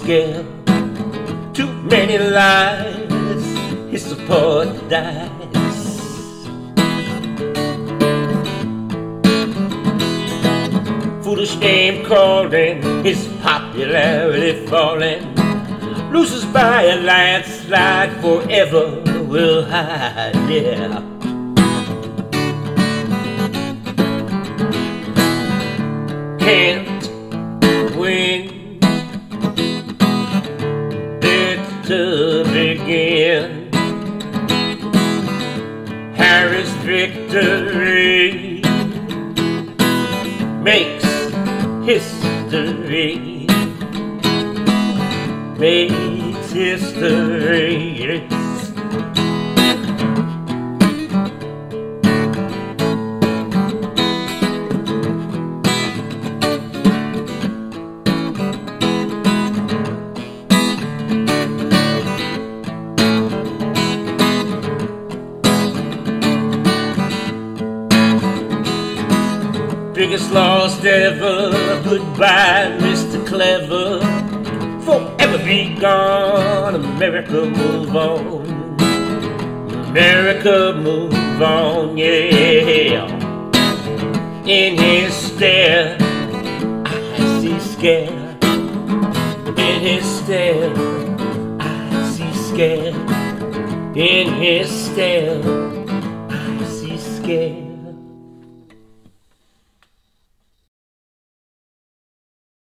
scare. Too many lies, his support dies. Foolish name calling, his popularity falling. Loses by a landslide, forever will hide, yeah. Can't win, it's to begin. Harry's victory makes history, makes history. Biggest lost ever, goodbye Mr. Clever. Forever be gone, America move on. America move on, yeah. In his stare, I see scare. In his stare, I see scare. In his stare, I see scare.